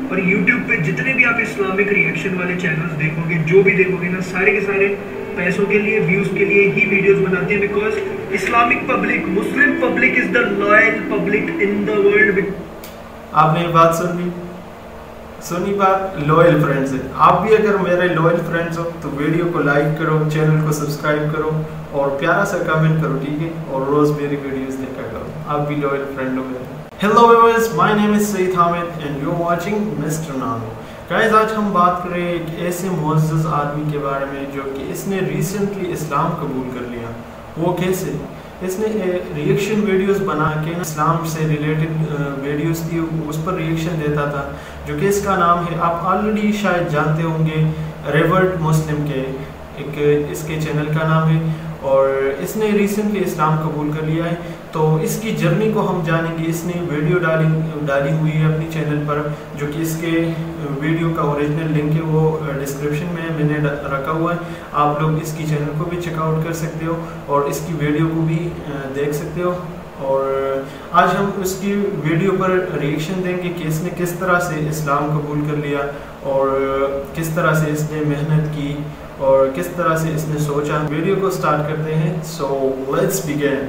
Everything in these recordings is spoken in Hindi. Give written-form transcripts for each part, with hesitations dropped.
और YouTube पे जितने भी आप इस्लामिक रिएक्शन वाले चैनल्स देखोगे, जो भी देखोगे ना, सारे के सारे पैसों के लिए, व्यूज के लिए ही वीडियोस बनाते हैं। Because Islamic public, Muslim public is the loyal public in the world. आपने ये बात सुनी बात लॉयल फ्रेंड्स है। आप भी अगर मेरे लॉयल फ्रेंड्स हो तो वीडियो को लाइक करो, चैनल को सब्सक्राइब करो और प्यारा सा कमेंट करो, ठीक है? और रोज मेरी वीडियोस देखा करो, आप भी लॉयल फ्रेंड हो मेरे। Hello viewers, my name is Saeed Hamid and you are watching mister Nano. Guys, आज हम बात करें एक ऐसे मुअज़्ज़ज़ आदमी के बारे में जो कि इसने रिसेंटली इस्लाम कबूल कर लिया। वो कैसे? इसने रिएक्शन वीडियोस बना के इस्लाम से रिलेटेड वीडियोस थी, उस पर रिएक्शन देता था, जो कि इसका नाम है, आप ऑलरेडी शायद जानते होंगे, रिवर्ट मुस्लिम के एक इसके चैनल का नाम है। और इसने रिसेंटली इस्लाम कबूल कर लिया है, तो इसकी जर्नी को हम जानेंगे। इसने वीडियो डाली हुई है अपनी चैनल पर, जो कि इसके वीडियो का ओरिजिनल लिंक है वो डिस्क्रिप्शन में मैंने रखा हुआ है। आप लोग इसकी चैनल को भी चेकआउट कर सकते हो और इसकी वीडियो को भी देख सकते हो। और आज हम उसकी वीडियो पर रिएक्शन देंगे कि इसने किस तरह से इस्लाम कबूल कर लिया और किस तरह से इसने मेहनत की और किस तरह से इसने सोचा। वीडियो को स्टार्ट करते हैं, so let's begin.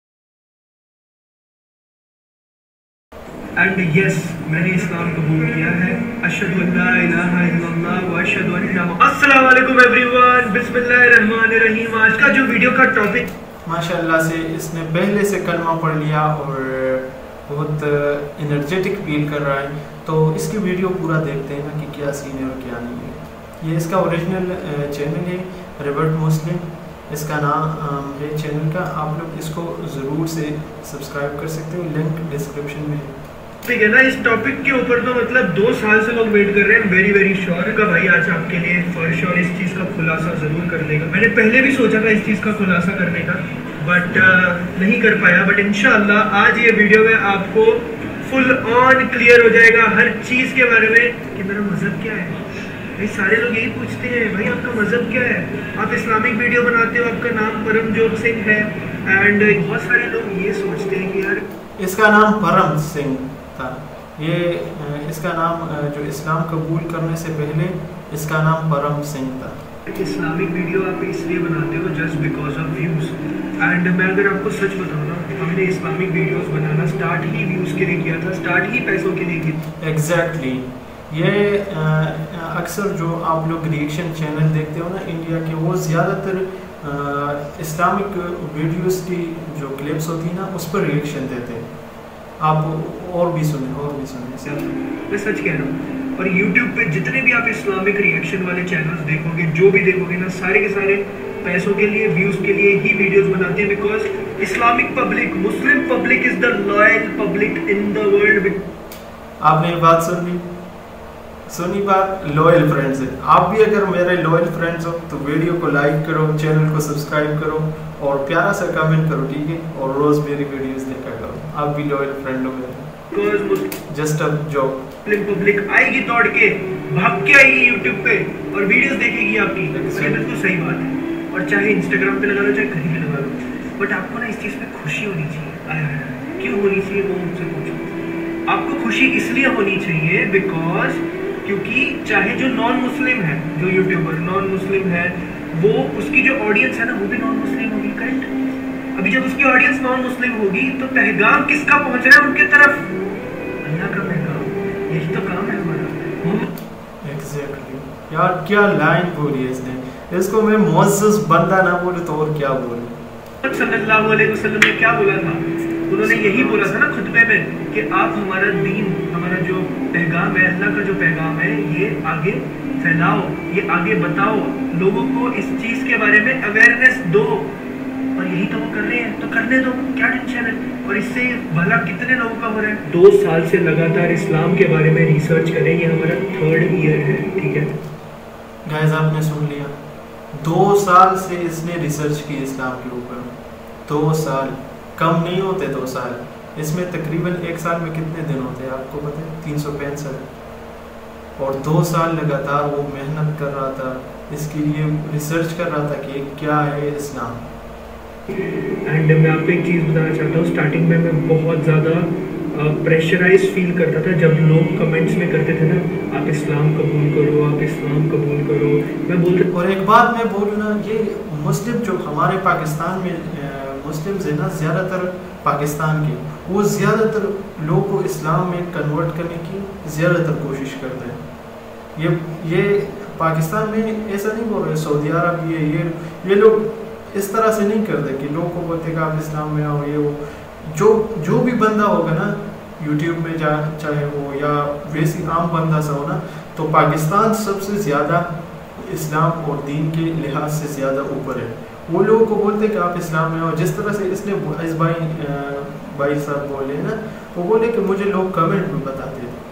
And yes, मैंने इस्लाम कबूल किया है। अशहदु अल्ला इलाहा इल्लल्लाह व अशहदु अन्ना अस्सलामु अलैकुम एवरीवन, बिस्मिल्लाहिर्रहमानिर्रहीम। आज का जो वीडियो का टॉपिक, माशाल्लाह से इसने पहले से कलमा पढ़ लिया और बहुत एनर्जेटिक फील कर रहा है। तो इसकी वीडियो पूरा देखते हैं ना कि क्या सीन है और क्या नहीं है। ये इसका ओरिजिनल चैनल है, रिवर्ट मुस्लिम इसका नाम है चैनल का। आप लोग इसको ज़रूर से सब्सक्राइब कर सकते हो, लिंक डिस्क्रिप्शन में है। ठीक है ना। इस टॉपिक के ऊपर तो मतलब 2 साल से लोग वेट कर रहे हैं। वेरी वेरी श्योर का भाई आज आपके लिए फॉर श्योर इस चीज़ का खुलासा ज़रूर कर देगा। मैंने पहले भी सोचा था इस चीज़ का खुलासा करने का, बट नहीं कर पाया। बट इंशाल्लाह आज ये वीडियो में आपको फुल ऑन क्लियर हो जाएगा हर चीज़ के बारे में कि मेरा मज़हब क्या है। भाई सारे लोग यही पूछते हैं, भाई आपका मज़हब क्या है? आप इस्लामिक वीडियो बनाते हो, आपका नाम परमजोत सिंह है, एंड बहुत सारे लोग ये सोचते हैं कि यार इसका नाम परम सिंह था। ये इसका नाम जो इस्लाम कबूल करने से पहले इसका नाम परम सिंह था। इस्लामिक वीडियो आप इसलिए बनाते हो just because of views. And मैं अगर आपको सच बताऊँ ना, हमने इस्लामिक वीडियोस बनाना स्टार्ट ही व्यूज़ के लिए किया था, स्टार्ट ही पैसों के लिए किया। एग्जैक्टली। ये अक्सर जो आप लोग रिएक्शन चैनल देखते हो ना इंडिया के, वो ज़्यादातर इस्लामिक वीडियोस की जो क्लिप्स होती है ना उस पर रिएक्शन देते हैं। आप और भी सुने मैं सच कह रहा हूँ। और YouTube पे जितने भी आप इस्लामिक रिएक्शन वाले चैनल्स देखोगे, जो भी देखोगे ना, सारे के सारे पैसों के लिए, व्यूज़ के लिए ही वीडियोस बनाते हैं। Because Islamic public, Muslim public is the loyal public in the world. आपने ये बात सुनी बात लॉयल फ्रेंड्स है। आप भी अगर मेरे लॉयल फ्रेंड्स हो तो वीडियो को लाइक करो, चैनल को सब्सक्राइब करो और प्यारा सा कमेंट करो, ठीक है? और रोज मेरी वीडियोस देखा करो, आप भी लॉयल फ्रेंड हो मेरे। Just a job. पब्लिक आएगी दौड़ के, भाग के आएगी यूट्यूब पे और वीडियोस देखेगी आपकी। बिल्कुल सही बात है। और चाहे इंस्टाग्राम पे लगा लो, चाहे कहीं पे लगा लो, बट आपको ना इस चीज़ पे खुशी होनी चाहिए। क्यों होनी चाहिए वो मुझसे पूछो। आपको खुशी इसलिए होनी चाहिए बिकॉज क्योंकि चाहे जो नॉन मुस्लिम है, जो यूट्यूबर नॉन मुस्लिम है, वो उसकी जो ऑडियंस है ना वो भी नॉन मुस्लिम होगी, करेक्ट? अभी जब उसकी ऑडियंस नॉन मुस्लिम होगी तो पैगाम किसका पहुंच रहा है उनके तरफ? अल्लाह का पैगाम। यही तो काम है हमारा। एग्जैक्टली यार, क्या लाइन बोली है इसने। इसको मैं मुअज़्ज़ज़ बंदा ना बोले तो और क्या बोले। सल्लल्लाहु अलैहि वसल्लम ने क्या बोला था? उन्होंने यही बोला था ना खुतबे में कि आप हमारा दीन, हमारा जो पैगाम है, अल्लाह का जो पैगाम है, ये आगे फैलाओ, ये आगे बताओ, लोगों को इस चीज़ के बारे में अवेयरनेस दो। और यही तो वो कर रहे हैं, तो करने दो, क्या टेंशन है? और इससे भला कितने लोगों का हो रहा है। 2 साल से लगातार इस्लाम के बारे में रिसर्च करें, ये हमारा 3rd ईयर है, ठीक है गाइस? आपने सुन लिया, 2 साल से इसने रिसर्च की इस्लाम के ऊपर। 2 साल कम नहीं होते। 2 साल इसमें तकरीबन 1 साल में कितने दिन होते हैं आपको पता है? 365। और 2 साल लगातार वो मेहनत कर रहा था, इसके लिए रिसर्च कर रहा था कि क्या है इस्लाम। एंड मैं आपको एक चीज़ बताना चाहता हूँ, स्टार्टिंग में मैं बहुत ज़्यादा प्रेशराइज फील करता था जब लोग कमेंट्स में करते थे ना इस्लाम कबूल करो, आप इस्लाम कबूल करो। मैं बोलता और एक बात मैं बोलूँ ना, ये मुस्लिम जो हमारे पाकिस्तान में मुस्लिम्स है ना, ज़्यादातर पाकिस्तान के, वो ज़्यादातर लोगों को इस्लाम में कन्वर्ट करने की ज़्यादातर कोशिश करते हैं। ये पाकिस्तान में ऐसा नहीं बोल रहे, सऊदी अरब ये लोग इस तरह से नहीं करते कि लोगों को बोलते कि आप इस्लाम में आओ, ये वो जो भी बंदा होगा ना यूट्यूब में चाहे हो या वैसे आम बंदा सा हो ना, तो पाकिस्तान सबसे ज़्यादा इस्लाम और दीन के लिहाज से ज़्यादा ऊपर है। वो लोगों को बोलते हैं कि आप इस्लाम में आओ, जिस तरह से इसने इस भाई साहब बोले ना, वो बोले कि मुझे लोग कमेंट में बताते थे,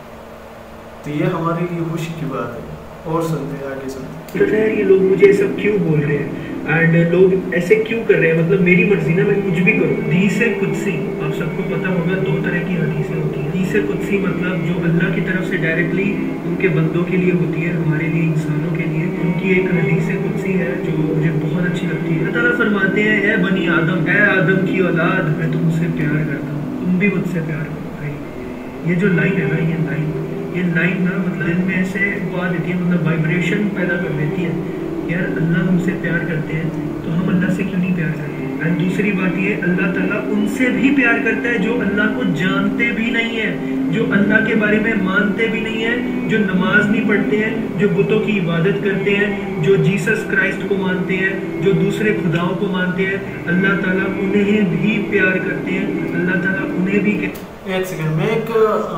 तो ये हमारे लिए खुशी की बात है। और सुनते हैं, आगे सुनते है यार ये लोग मुझे सब क्यों बोल रहे हैं एंड लोग ऐसे क्यों कर रहे हैं, मतलब मेरी मर्जी ना, मैं कुछ भी करूँ। हदीस कुदसी आप सबको पता होगा, 2 तरह की हदीसें होती हैं। हदीस कुदसी मतलब जो अल्लाह की तरफ से डायरेक्टली उनके बंदों के लिए होती है, हमारे लिए इंसानों के लिए। उनकी एक हदीस कुदसी है जो मुझे बहुत अच्छी लगती है। अल्लाह ताला फरमाते हैं, ए बनी आदम, ए आदम की औलाद, मैं तुमसे प्यार करता हूँ, तुम भी मुझसे प्यार करो। भाई ये जो लाइन है ना, ये लाइन ना मतलब दिल में ऐसे वो आ देती है, मतलब वाइब्रेशन पैदा कर देती है। यार अल्लाह हमसे प्यार करते हैं तो हम अल्लाह से क्यों नहीं प्यार करते। एंड दूसरी बात ये, अल्लाह ताला उनसे भी प्यार करता है जो अल्लाह को जानते भी नहीं है, जो अल्लाह के बारे में मानते भी नहीं है, जो नमाज नहीं पढ़ते हैं, जो बुतों की इबादत करते हैं, जो जीसस क्राइस्ट को मानते हैं, जो दूसरे खुदाओं को मानते हैं, अल्लाह ताला उन्हें भी प्यार करते हैं। अल्लाह ताला उन्हें भी एक सेकंड, मैं एक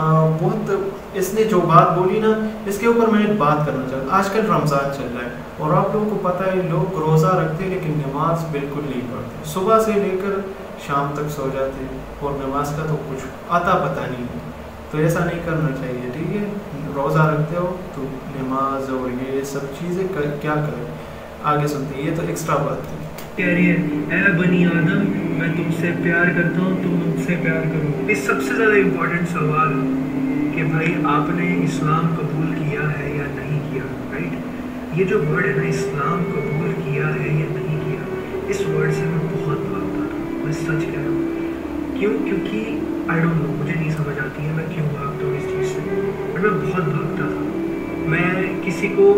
बहुत इसने जो बात बोली ना, इसके ऊपर मैं एक बात करना चाहता। आजकल रमज़ान चल रहा है और आप लोगों को पता है लोग रोज़ा रखते हैं लेकिन नमाज बिल्कुल नहीं पढ़ते, सुबह से लेकर शाम तक सो जाते हैं और नमाज का तो कुछ आता पता नहीं है। तो ऐसा नहीं करना चाहिए, ठीक है। रोज़ा रखते हो तो नमाज और ये सब चीज़ें क्या करें, आगे सुनते हैं। ये तो एक्स्ट्रा बात थी। कह रही है, ए बनी आदम, मैं तुमसे प्यार करता हूँ, तुम मुझसे प्यार करो। इस सबसे ज़्यादा इम्पोर्टेंट सवाल कि भाई आपने इस्लाम कबूल किया है या नहीं किया, राइट। ये जो वर्ड है ना, इस्लाम कबूल किया है या नहीं किया, इस वर्ड से मैं बहुत भागता था, मैं सच कह रहा हूँ। क्यों? क्योंकि आई डोंट नो, मुझे नहीं समझ आती है मैं क्यों भागता हूँ इस चीज़ से, बट मैं बहुत भागता था। मैं किसी को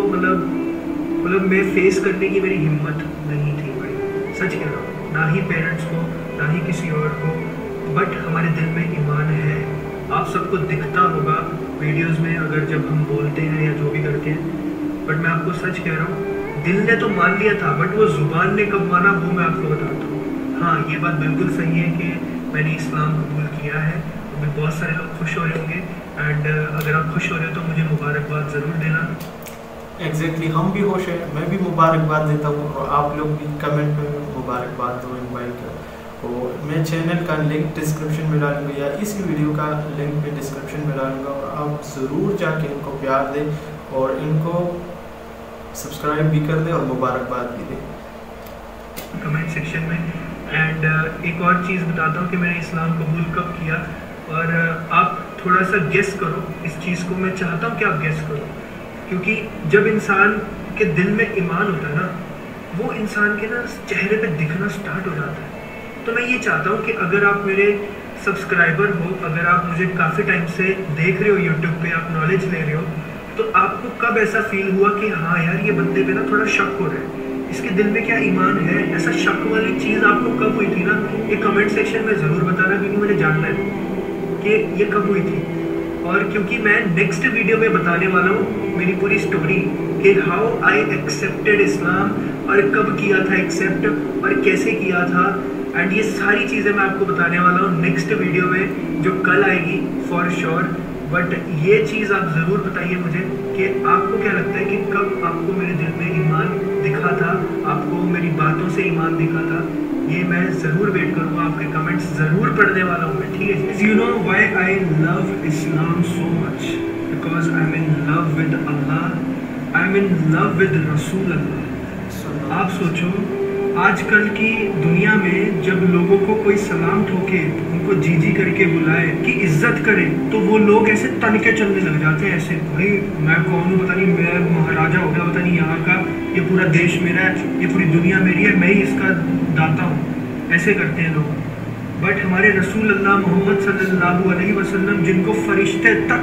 मतलब मैं फेस करने की मेरी हिम्मत नहीं थी भाई, सच कह रहा हूँ। ना ही पेरेंट्स को, ना ही किसी और को, बट हमारे दिल में ईमान है। आप सबको दिखता होगा वीडियोस में अगर जब हम बोलते हैं या जो भी करते हैं, बट मैं आपको सच कह रहा हूँ, दिल ने तो मान लिया था, बट वो ज़ुबान ने कब माना वो मैं आपको बताता हूँ। हाँ, ये बात बिल्कुल सही है कि मैंने इस्लाम कबूल किया है। अभी बहुत सारे लोग खुश हो रहे होंगे एंड अगर आप खुश हो रहे हो तो मुझे मुबारकबाद ज़रूर देना। एग्जैक्टली हम भी खुश हैं, मैं भी मुबारकबाद देता हूँ और आप लोग भी कमेंट में मुबारकबाद दो इन भाई का। और मैं चैनल का लिंक डिस्क्रिप्शन में डालूंगा या इसी वीडियो का लिंक मैं डिस्क्रिप्शन में डालूंगा और आप ज़रूर जाके इनको प्यार दें और इनको सब्सक्राइब भी कर दें और मुबारकबाद भी दें कमेंट सेक्शन में। एंड एक और चीज़ बताता हूँ कि मैंने इस्लाम कबूल कब किया, और आप थोड़ा सा गेस करो इस चीज़ को। मैं चाहता हूँ कि आप गेस करो, क्योंकि जब इंसान के दिल में ईमान होता है ना, वो इंसान के ना चेहरे पे दिखना स्टार्ट हो जाता है। तो मैं ये चाहता हूँ कि अगर आप मेरे सब्सक्राइबर हो, अगर आप मुझे काफ़ी टाइम से देख रहे हो यूट्यूब पे, आप नॉलेज ले रहे हो, तो आपको कब ऐसा फील हुआ कि हाँ यार ये बंदे पे ना थोड़ा शक हो रहा है, इसके दिल में क्या ईमान है, ऐसा शक वाली चीज़ आपको कब हुई थी ना, ये कमेंट सेक्शन में ज़रूर बताना, क्योंकि मुझे जानना है कि ये कब हुई थी। और क्योंकि मैं नेक्स्ट वीडियो में बताने वाला हूँ मेरी पूरी स्टोरी कि हाउ आई एक्सेप्टेड इस्लाम, और कब किया था एक्सेप्ट और कैसे किया था, एंड ये सारी चीज़ें मैं आपको बताने वाला हूँ नेक्स्ट वीडियो में जो कल आएगी फॉर श्योर। बट ये चीज़ आप ज़रूर बताइए मुझे कि आपको क्या लगता है कि कब आपको मेरे दिल में ईमान दिखा था, आपको मेरी बातों से ईमान दिखा था। ये मैं ज़रूर वेट करूँगा, आपके कमेंट्स ज़रूर पढ़ने वाला हूँ मैं, ठीक है। You know why I love Islam so much, because I am in love with Allah, I am in love with Rasool Allah. आप सोचो आजकल की दुनिया में जब लोगों को कोई सलाम ठोके, उनको जीजी करके बुलाए कि इज्जत करे, तो वो लोग ऐसे तनके चलने लग जाते हैं, ऐसे भाई मैं कौन हूँ पता नहीं, मैं महाराजा हो गया पता नहीं, यहाँ का ये पूरा देश मेरा है, ये पूरी दुनिया मेरी है, मैं ही इसका दाता हूँ, ऐसे करते हैं लोग। बट हमारे रसूल अल्लाह मोहम्मद सल्लल्लाहु अलैहि वसल्लम, जिनको फरिश्ते तक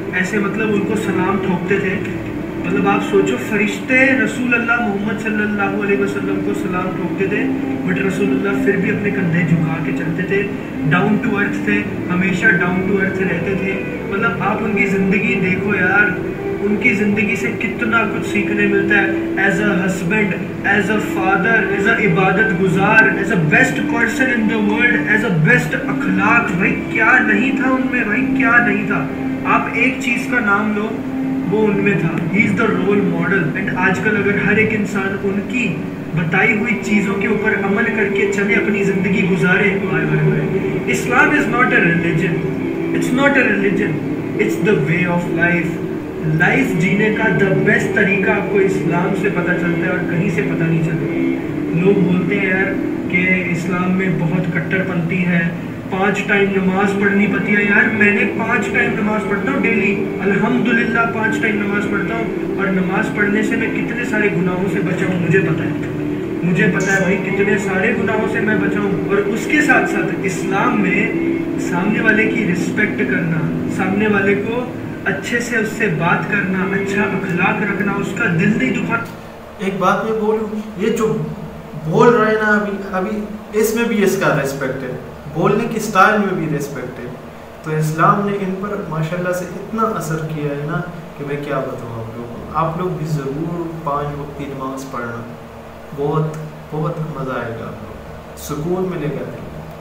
ऐसे मतलब उनको सलाम ठोकते थे। मतलब आप सोचो, फरिश्ते रसूल अल्लाह मोहम्मद सल्लल्लाहु अलैहि वसल्लम को सलाम ठोकते थे, बट रसूलुल्लाह फिर भी अपने कंधे झुका के चलते थे। डाउन टू अर्थ थे, हमेशा डाउन टू अर्थ रहते थे। मतलब आप उनकी ज़िंदगी देखो यार, उनकी ज़िंदगी से कितना कुछ सीखने मिलता है। As a husband, as a father, as a इबादत गुजार, as a best person in the world, as a best अखलाक। भाई क्या नहीं था उनमें, भाई क्या नहीं था। आप एक चीज़ का नाम लो, वो उनमें था। He is the role model. And आजकल अगर हर एक इंसान उनकी बताई हुई चीज़ों के ऊपर अमल करके चले, अपनी ज़िंदगी गुजारे। Islam is not a religion, it's not a religion, it's the way of life. Life जीने का द बेस्ट तरीका आपको इस्लाम से पता चलता है और कहीं से पता नहीं चलता। लोग बोलते हैं यार कि इस्लाम में बहुत कट्टरपंथी है, 5 टाइम नमाज पढ़नी पड़ती है। यार मैंने 5 टाइम नमाज पढ़ता हूँ डेली, अल्हम्दुलिल्लाह 5 टाइम नमाज पढ़ता हूँ। और नमाज पढ़ने से मैं कितने सारे गुनाहों से बचा हूँ मुझे पता है, मुझे पता है भाई कितने सारे गुनाहों से मैं बचा हूँ। और उसके साथ साथ इस्लाम में सामने वाले की रिस्पेक्ट करना, सामने वाले को अच्छे से उससे बात करना, अच्छा अखलाक रखना, उसका दिल नहीं दुखाना। एक बात मैं बोलूँ, ये जो बोल रहे हैं ना अभी इसमें भी इसका रेस्पेक्ट है, बोलने की स्टाइल में भी रेस्पेक्ट है। तो इस्लाम ने इन पर माशाल्लाह से इतना असर किया है ना कि मैं क्या बताऊँ आप लोगों को। आप लोग भी ज़रूर 5 वक्त की नमाज पढ़ना, बहुत बहुत मज़ा आएगा, आप लोग सुकून मिलेगा।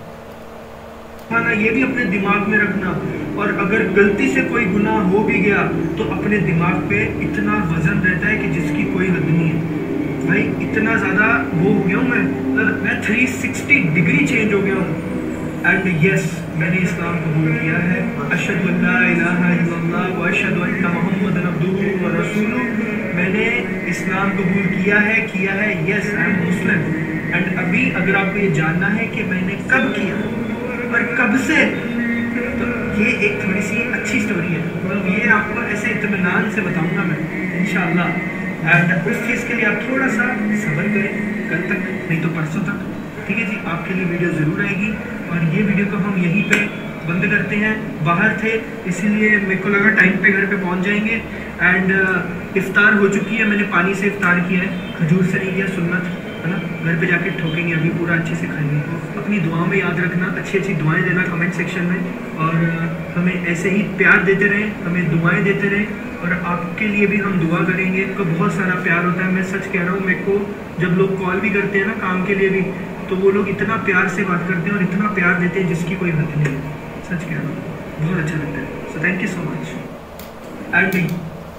खाना ये भी अपने दिमाग में रखना। और अगर गलती से कोई गुनाह हो भी गया तो अपने दिमाग पे इतना वजन रहता है कि जिसकी कोई हद नहीं है। भाई इतना ज़्यादा वो हो गया हूँ मैं 360 डिग्री चेंज हो गया हूँ। एंड यस, मैंने इस्लाम कबूल किया है। अशहदु अल्ला इलाहा इल्लल्लाह व अशहदु अन्ना मुहम्मदन अब्दुहु व रसूलुहु। मैंने इस्लाम कबूल किया है yes, I am Muslim. And अभी अगर आपको ये जानना है कि मैंने कब किया और कब से, तो ये एक थोड़ी सी अच्छी स्टोरी है। मतलब ये आपको ऐसे इत्मीनान से बताऊंगा मैं इंशाअल्लाह। एंड उस चीज़ के लिए आप थोड़ा सा सब्र करें, कल तक नहीं तो परसों तक, ठीक है जी। आपके लिए वीडियो ज़रूर आएगी। और ये वीडियो को हम यहीं पे बंद करते हैं। बाहर थे इसीलिए मेरे को लगा टाइम पे घर पे पहुंच जाएंगे। एंड इफ्तार हो चुकी है, मैंने पानी से इफ्तार किया है, खजूर से नहीं किया, सुन्नत है ना। घर पे जाके ठोकेंगे अभी, पूरा अच्छे से खाएंगे। अपनी दुआ में याद रखना, अच्छी अच्छी दुआएं देना कमेंट सेक्शन में। और हमें ऐसे ही प्यार देते रहें, हमें दुआएं देते रहें। और आपके लिए भी हम दुआ करेंगे। आपको बहुत सारा प्यार होता है, मैं सच कह रहा हूँ। मेरे को जब लोग कॉल भी करते हैं ना काम के लिए भी, तो वो लोग इतना प्यार से बात करते हैं और इतना प्यार देते हैं जिसकी कोई हद नहीं है। सच कह रहा हूँ, बहुत अच्छा लगता है। So thank you so much. And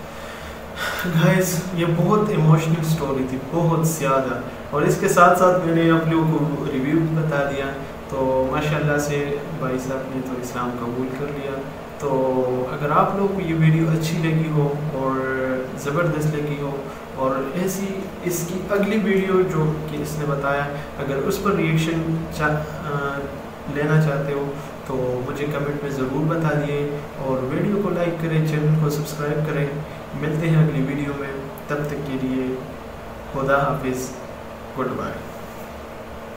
guys, ये बहुत इमोशनल स्टोरी थी, बहुत ज़्यादा। और इसके साथ साथ मैंने आप लोगों को रिव्यू भी बता दिया। तो माशाल्लाह से भाई साहब ने तो इस्लाम कबूल कर लिया। तो अगर आप लोगों को ये वीडियो अच्छी लगी हो और ज़बरदस्त लगी हो और ऐसी इसकी अगली वीडियो जो कि इसने बताया, अगर उस पर रिएक्शन लेना चाहते हो तो मुझे कमेंट में ज़रूर बता दिए। और वीडियो को लाइक करें, चैनल को सब्सक्राइब करें। मिलते हैं अगली वीडियो में, तब तक के लिए खुदा हाफिज़, गुड बाय।